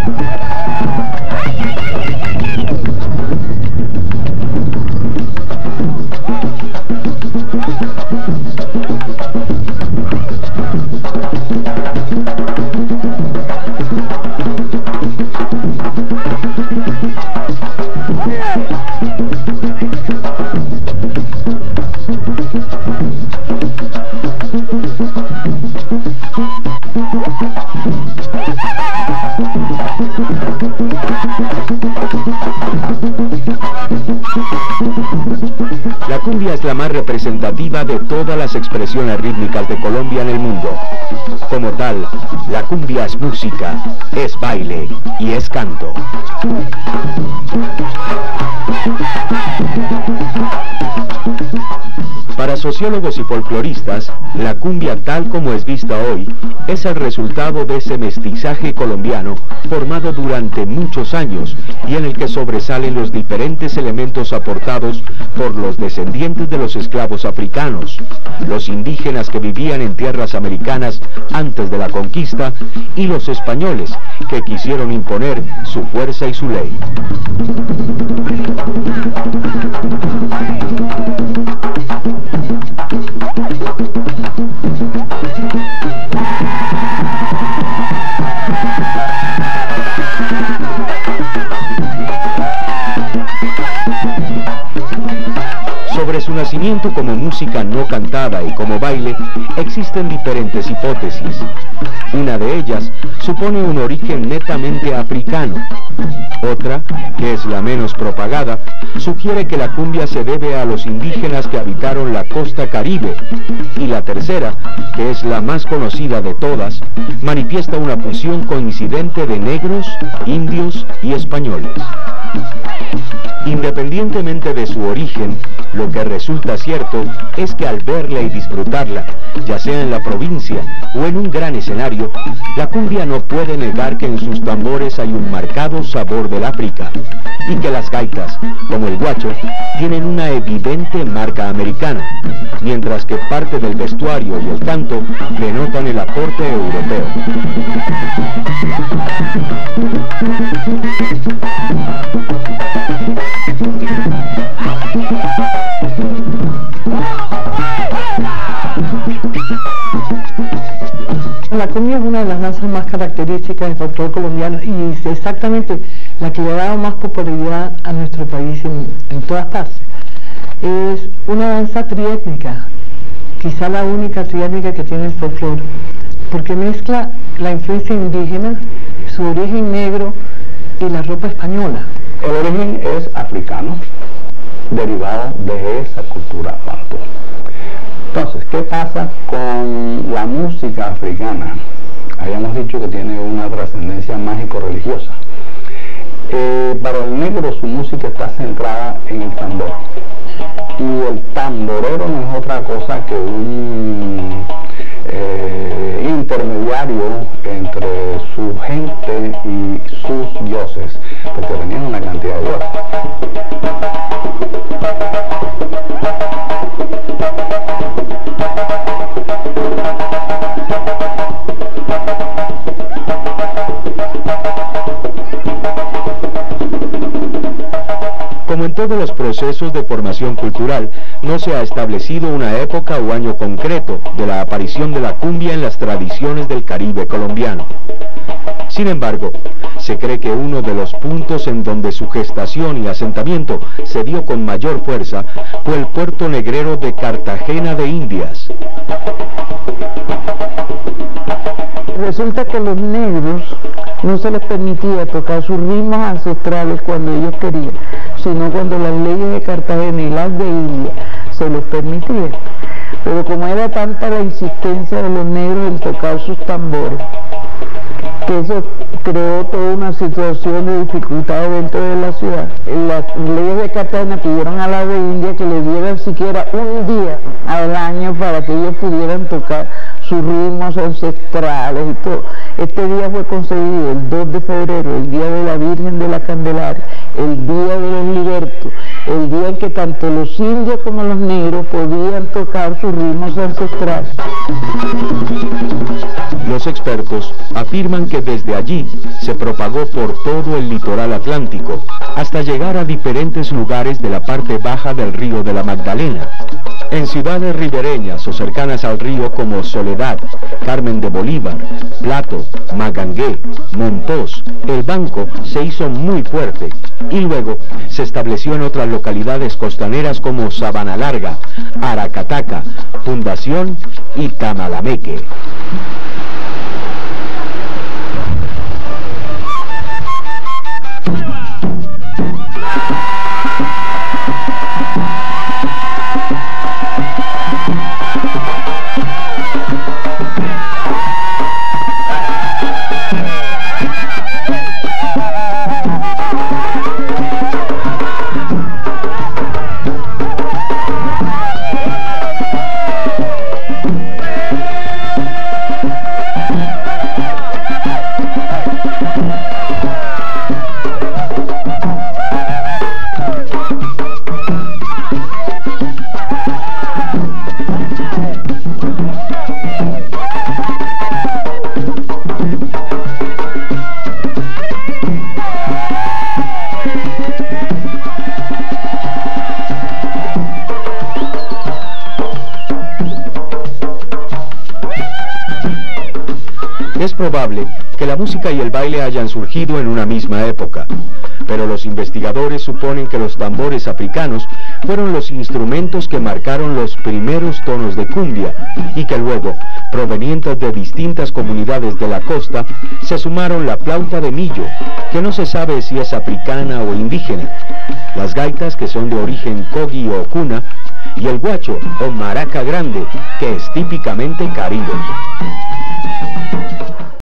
La cumbia es la más representativa de todas las expresiones rítmicas de Colombia en el mundo. Como tal, la cumbia es música, es baile y es canto. Para sociólogos y folcloristas, la cumbia tal como es vista hoy es el resultado de ese mestizaje colombiano formado durante muchos años y en el que sobresalen los diferentes elementos aportados por los descendientes de los esclavos africanos, los indígenas que vivían en tierras americanas antes de la conquista y los españoles que quisieron imponer su fuerza y su ley. Sobre su nacimiento como música no cantada y como baile, existen diferentes hipótesis. Una de ellas supone un origen netamente africano. Otra, que es la menos propagada, sugiere que la cumbia se debe a los indígenas que habitaron la costa caribe. Y la tercera, que es la más conocida de todas, manifiesta una fusión coincidente de negros, indios y españoles. Independientemente de su origen, lo que resulta cierto es que al verla y disfrutarla, ya sea en la provincia o en un gran escenario, la cumbia no puede negar que en sus tambores hay un marcado sabor del África y que las gaitas, como el guacho, tienen una evidente marca americana, mientras que parte del vestuario y el canto denotan el aporte europeo. La cumbia es una de las danzas más características del folclore colombiano y es exactamente la que le ha dado más popularidad a nuestro país en todas partes. Es una danza triétnica, quizá la única triétnica que tiene el folclore, porque mezcla la influencia indígena, su origen negro y la ropa española. El origen es africano, derivado de esa cultura bantú. Entonces, ¿qué pasa con la música africana? Habíamos dicho que tiene una trascendencia mágico-religiosa. Para el negro su música está centrada en el tambor. Y el tamborero no es otra cosa que un intermediario entre su gente y sus dioses, porque tenían una cantidad de dioses. Como en todos los procesos de formación cultural, no se ha establecido una época o año concreto de la aparición de la cumbia en las tradiciones del Caribe colombiano. Sin embargo, se cree que uno de los puntos en donde su gestación y asentamiento se dio con mayor fuerza fue el puerto negrero de Cartagena de Indias. Resulta que los negros no se les permitía tocar sus ritmos ancestrales cuando ellos querían, sino cuando las leyes de Cartagena y las de India se los permitían. Pero como era tanta la insistencia de los negros en tocar sus tambores, que eso creó toda una situación de dificultad dentro de la ciudad. Las leyes de Cartagena pidieron a la de India que le dieran siquiera un día al año para que ellos pudieran tocar sus ritmos ancestrales y todo. Este día fue concebido el 2 de febrero, el día de la Virgen de la Candelaria, el día de los libertos, el día en que tanto los indios como los negros podían tocar sus ritmos ancestrales. Los expertos afirman que desde allí se propagó por todo el litoral atlántico hasta llegar a diferentes lugares de la parte baja del río de la Magdalena. En ciudades ribereñas o cercanas al río como Soledad, Carmen de Bolívar, Plato, Magangué, Monpós, El Banco se hizo muy fuerte y luego se estableció en otras localidades costaneras como Sabana Larga, Aracataca, Fundación y Tamalameque. Es probable que la música y el baile hayan surgido en una misma época, pero los investigadores suponen que los tambores africanos fueron los instrumentos que marcaron los primeros tonos de cumbia y que luego, provenientes de distintas comunidades de la costa, se sumaron la flauta de millo, que no se sabe si es africana o indígena, las gaitas, que son de origen cogi o cuna, y el guacho o maraca grande, que es típicamente caribe.